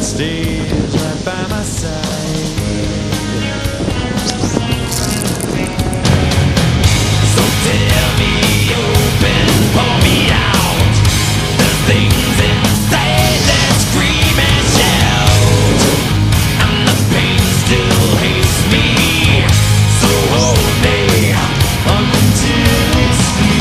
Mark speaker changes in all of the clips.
Speaker 1: stays right by my side. So tell me, open, pour me out. The things inside that scream and shout, and the pain still hates me. So hold me until it's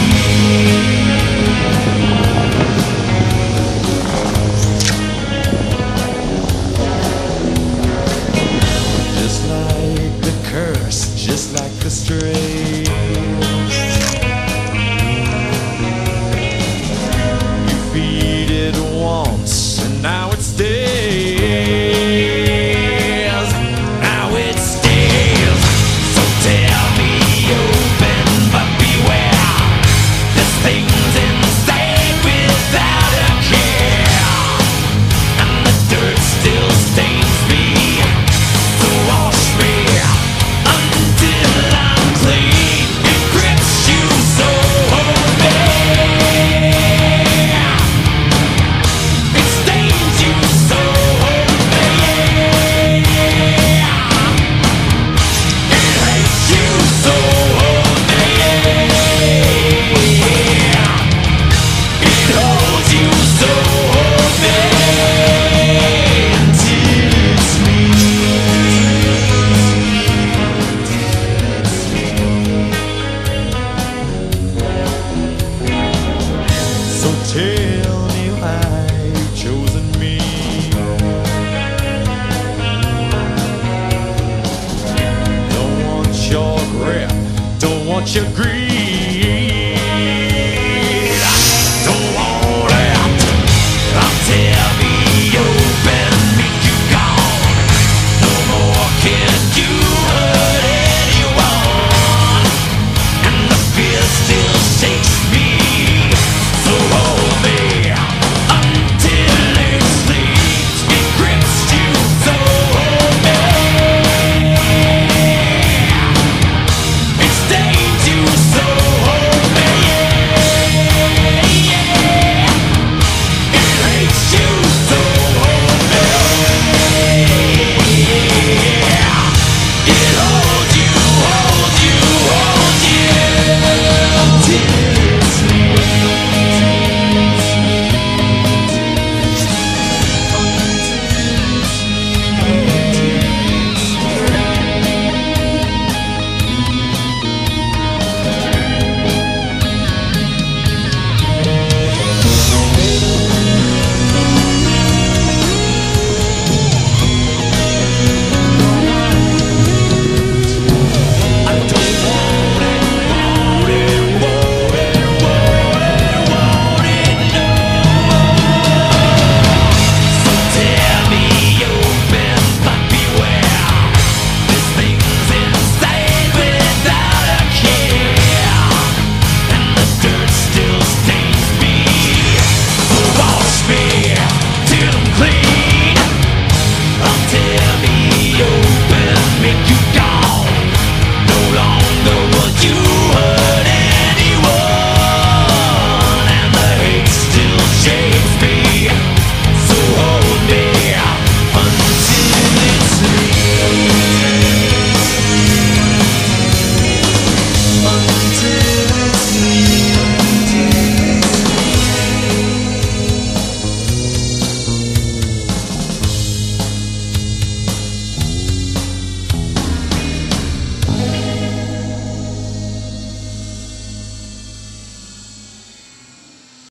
Speaker 1: just like the curse, just like the stray. You feed it once, and now it stays. Now it stays. So tell me, open, but beware. This thing's inside without a care, and the dirt still stains me. So wash me until I'm clean. It grips you so hold me. It stains you so hold me. It hates you so hold me. It holds you so hold me until it's me. So tell me why you've chosen me. Don't want your grip, don't want your greed. Don't want it. I'll tell me, open, make you gone. No more can you hurt anyone, and the fear still shakes me. So hold me until it sleeps. It grips you, so hold me. It stains you, so hold me. It hates you, so hold me. It holds you, holds you, holds you till it's me. I don't want it, want it, want it, want it, want it no more. So tell me, open, but beware. This thing's inside without a care, and the dirt still stains me. So wash me till I'm clean. Tell me, open, make you gone. No longer would you hurt anyone, and the hate still shakes